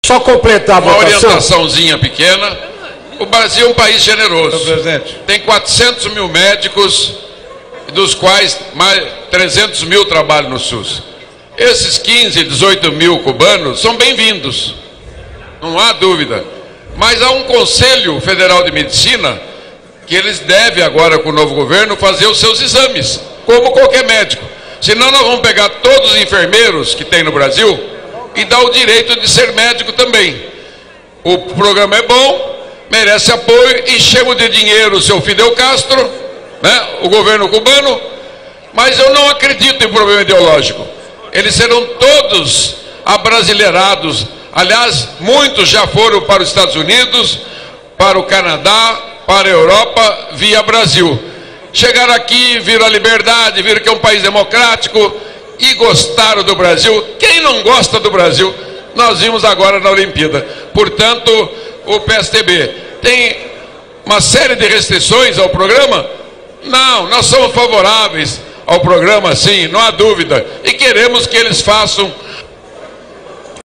Só completar a uma votação. orientaçãozinha pequena. O Brasil é um país generoso. Senhor presidente. Tem 400 mil médicos, dos quais mais 300 mil trabalham no SUS. Esses 15, 18 mil cubanos são bem-vindos, não há dúvida. Mas há um Conselho Federal de Medicina que eles devem agora, com o novo governo, fazer os seus exames, como qualquer médico. Senão nós vamos pegar todos os enfermeiros que tem no Brasil e dar o direito de ser médico também. O programa é bom, merece apoio, enchemos de dinheiro o seu Fidel Castro, né, o governo cubano, mas eu não acredito em problema ideológico. Eles serão todos abrasileirados. Aliás, muitos já foram para os Estados Unidos, para o Canadá, para a Europa, via Brasil. Chegaram aqui, viram a liberdade, viram que é um país democrático e gostaram do Brasil. Quem não gosta do Brasil? Nós vimos agora na Olimpíada. Portanto, o PSDB tem uma série de restrições ao programa? Não, nós somos favoráveis ao programa, sim, não há dúvida. E queremos que eles façam